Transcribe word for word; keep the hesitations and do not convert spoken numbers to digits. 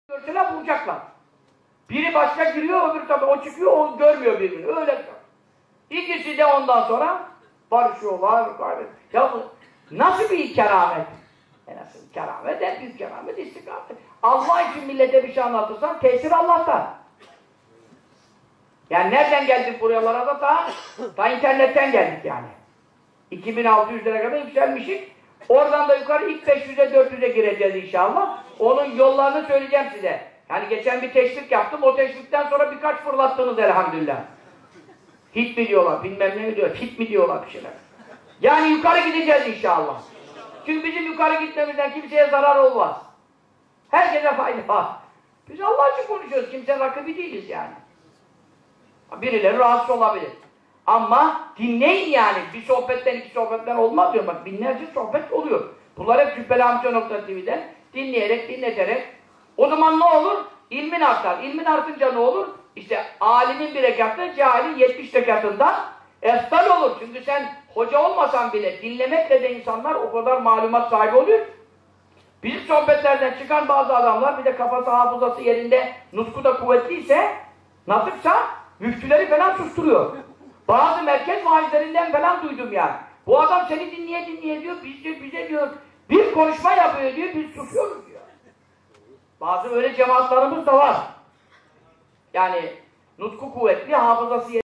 Görseler vuracaklar. Biri başka giriyor, öbürü tabii o çıkıyor, o görmüyor birbirini. Öyle. İkisi de ondan sonra barışıyorlar. Ya bu nasıl bir keramet? E nasıl keramet? En büyük keramet istikamet. Allah için millete bir şey anlatırsan tesir Allah'tan. Yani nereden geldik buralara da ta, ta internetten geldik yani. iki bin altı yüzlere kadar yükselmişik. Oradan da yukarı ilk beş yüze dört yüze gireceğiz inşallah. Onun yollarını söyleyeceğim size. Yani geçen bir teşvik yaptım. O teşvikten sonra birkaç fırlattınız elhamdülillah. Hit mi diyorlar, bilmem ne diyor, hit mi diyorlar bir şeyler. Yani yukarı gideceğiz inşallah. Çünkü bizim yukarı gitmemizden kimseye zarar olmaz. Herkese fayda var. Biz Allah için konuşuyoruz. Kimse rakibi değiliz yani. Birileri rahatsız olabilir. Ama dinleyin yani. Bir sohbetten iki sohbetten olmaz diyor. Bak binlerce sohbet oluyor. Bunlar hep Cübbeli Amca nokta T V'den dinleyerek, dinleterek. O zaman ne olur? İlmin artar. İlmin artınca ne olur? İşte alimin bir rekatı, cahilin yetmiş rekatından eftal olur. Çünkü sen hoca olmasan bile dinlemekle de insanlar o kadar malumat sahibi oluyor. Bizim sohbetlerden çıkan bazı adamlar bir de kafası hafızası yerinde, nutku da kuvvetliyse, natıksa müftüleri falan susturuyor. Bazı merkez vaizlerinden falan duydum yani. Bu adam seni dinleye dinleye diyor, bize, bize diyor, bir konuşma yapıyor diyor, biz susuyoruz diyor. Bazı öyle cemaatlarımız da var. Yani nutku kuvvetli, hafızası yerinde.